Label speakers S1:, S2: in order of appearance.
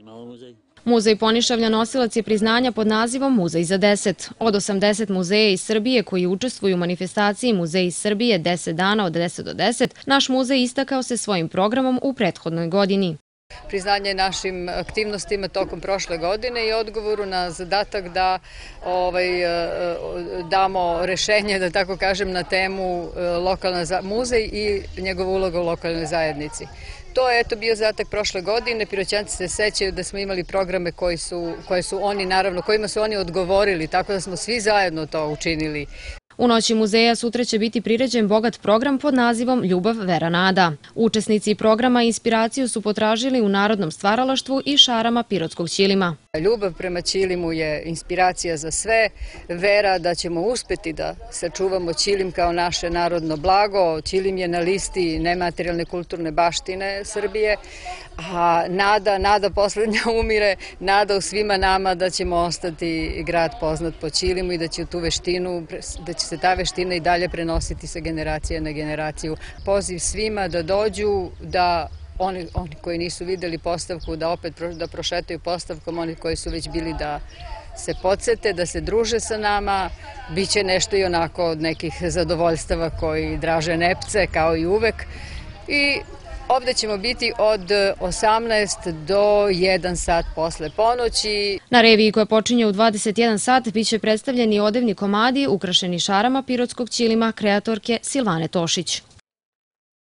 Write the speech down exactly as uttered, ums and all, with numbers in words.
S1: Muzej Ponišavlja nosilac je priznanja pod nazivom Muzej za deset. Od osamdeset muzeja iz Srbije koji učestvuju u manifestaciji Muzej iz Srbije deset dana od deset do deset, naš muzej istakao se svojim programom u prethodnoj godini.
S2: Priznanje našim aktivnostima tokom prošle godine i odgovoru na zadatak da ovaj, damo rešenje, da tako kažem, na temu lokalna muzej i njegova uloga u lokalnoj zajednici. To je eto bio zadatak prošle godine. Piroćanci se sećaju da smo imali programe koji su, koje su oni, naravno, kojima su oni odgovorili, tako da smo svi zajedno to učinili.
S1: U noći muzeja sutra će biti priređen bogat program pod nazivom Ljubav, vera, nada. Učesnici programa inspiraciju su potražili u narodnom stvaralaštvu i šarama pirotskog ćilima.
S2: Ljubav prema ćilimu je inspiracija za sve, vera da ćemo uspeti da sačuvamo ćilim kao naše narodno blago. Ćilim je na listi nematerijalne kulturne baštine Srbije, a nada, nada poslednja umire, nada u svima nama da ćemo ostati grad poznat po ćilimu i da će tu veštinu, da će se ta veština i dalje prenositi sa generacije na generaciju. Poziv svima da dođu, da Oni, oni koji nisu videli postavku da opet da prošetaju postavkom, oni koji su već bili da se podsete, da se druže sa nama. Biće nešto i onako od nekih zadovoljstava koji draže nepce kao i uvek. I ovde ćemo biti od osamnaest do jedan sat posle ponoći.
S1: Na reviji koja počinje u dvadeset jedan sat biće predstavljeni odevni komadi ukrašeni šarama pirotskog ćilima kreatorke Silvane Tošić.